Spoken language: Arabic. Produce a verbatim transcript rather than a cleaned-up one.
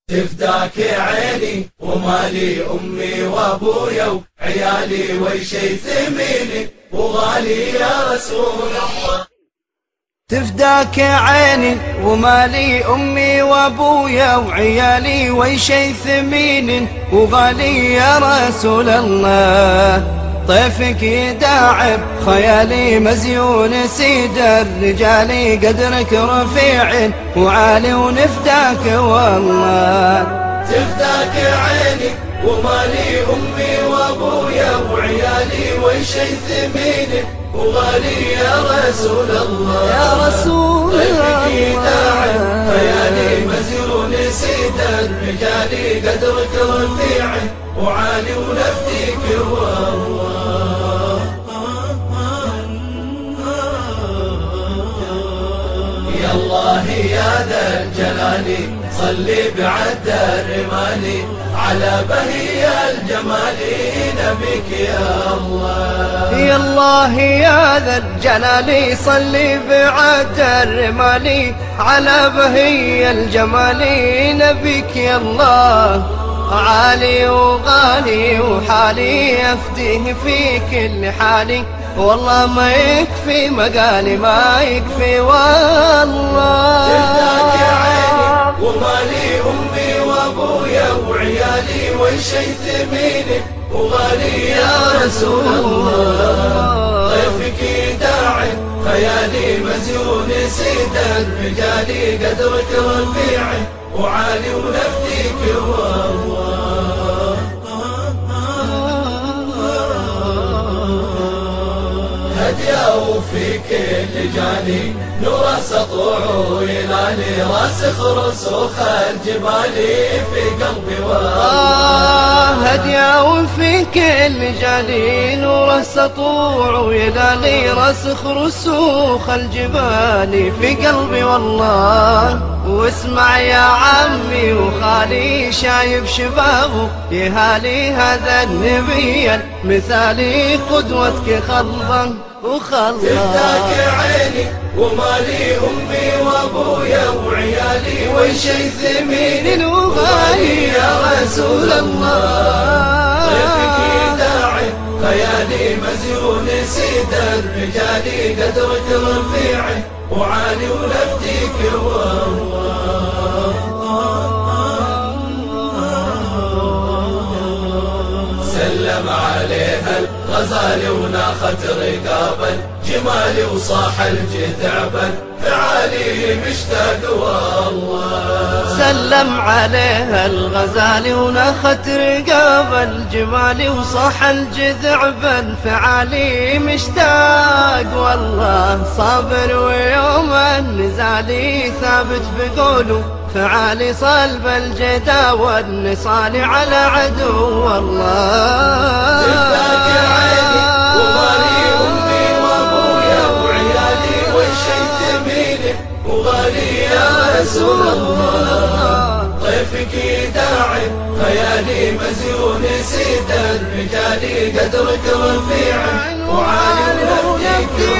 تفداك عيني ومالي أمي وأبويا وعيالي وشي ثميني وغالي يا رسول الله. تفداك عيني ومالي أمي وأبويا وعيالي وشي ثمين وغالي يا رسول الله. طيفك يداعب خيالي مزيون سيد الرجال قدرك رفيع وعالي ونفداك والله. تفداك عيني ومالي أمي وأبويا وعيالي وشي ثمين وغالي يا رسول الله. يا رسول الله طيفك يداعب خيالي مزيون سيد الرجال قدرك رفيع وعالي ونفديك والله. يا الله يا ذا الجلال صلي بعد الرمال على بهي الجمال نبيك يا الله. يا الله يا ذا الجلال صلي بعد الرمال على بهي الجمال نبيك يا الله. عالي وغالي وحالي أفديه في كل حالي والله ما يكفي مقالي ما يكفي والله. تفداك عيني ومالي أمي وأبويا وعيالي وشي ثميني وغالي يا رسول الله. طيفك يداعي خيالي مزيون سيد الرجال قدرك رفيع وعالي ونفديك والله. هدياه في كل جاني نور سطوع ويلالي راسخ رسوخ الجبال في قلبي والله. هدياه في كل جاني نور سطوع ويلالي راسخ رسوخ الجبال في قلبي والله. واسمع يا عمي وخالي شايف شبابه يهالي هذا النبي المثالي قدوتك خلظا وخلظا. تفداك عيني ومالي أمي وأبويا وعيالي وشي ثمين وغالي يا رسول الله. طيفك يداعي خيالي مزيون سيد الرجال قدرك رفيع وعالي ونفديك والله. سلم عليها الغزال وناخت رقابا جمالي وصاح الجذعبا فعالي مشتاق والله. سلم عليها الغزال وناخت رقاب الجمال وصاح الجذع بالفعالي مشتاق والله. صابر ويوم النزال ثابت بقوله فعالي صلب الجدا والنصال على عدو والله. تفداك عيني ومالي أمي وأبويا وعيالي وشي ثميني وغالي يا رسول الله. طيفك يداعي خيالي مزيون سيد الرجال قدرك رفيع وعالي ونفديك